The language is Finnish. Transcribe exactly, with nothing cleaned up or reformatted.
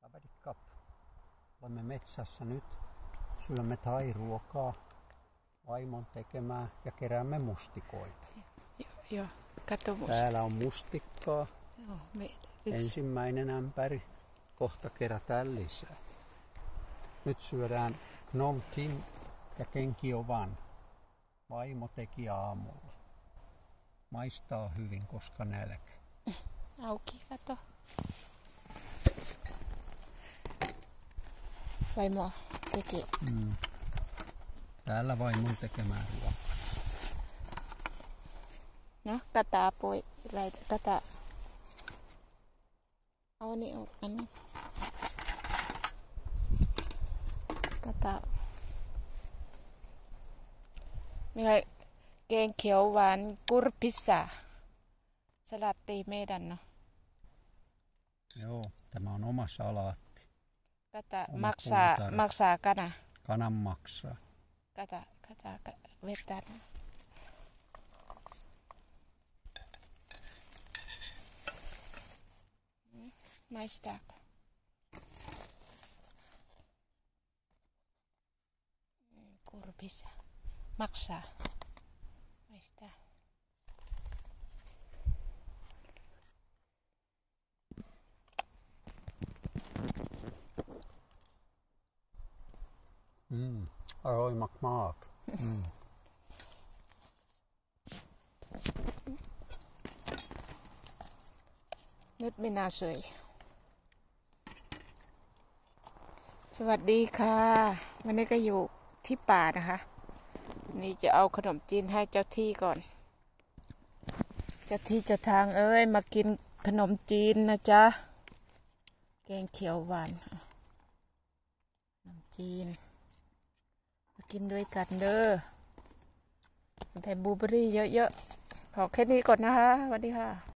Kaverikap, olemme metsässä nyt. Syömme thairuokaa vaimon tekemää ja keräämme mustikoita. Joo, jo, kato musta. Täällä on mustikkaa. Joo, me, yksi. Ensimmäinen ämpäri. Kohta kerätään lisää. Nyt syödään Phnom Thinh ja Kenkiovan. Vaimo teki aamulla. Maistaa hyvin, koska nälkä. Auki, kato. Vaimo teki. Mm. Täällä vaimon tekemään ruokaa. No, tätä poi, tätä. Auni on, anni. Tätä. Minä Kenkiovan kurpissa. Salatti meidän. No. Joo, tämä on oma salaatti. Tätä Oma maksaa, puutarha. maksaa kana. Kanan maksaa. Tätä, tätä vetää. Maistaako? Kurpissa. Maksaa. Maistaa. Mm. Aroi makmaak. Mm. Nyt minä söin. สวัสดีค่ะวันนี้ก็อยู่ที่ป่านะคะนี่จะเอาขนมจีนให้เจ้าที่ก่อนเจ้าที่เจ้าทางเอ้ยมากินขนมจีนนะจ๊ะแกงเขียวหวานขนมจีนมากินด้วยกันเด้อใส่บลูเบอร์รี่เยอะๆขอแค่นี้ก่อนนะคะสวัสดีค่ะ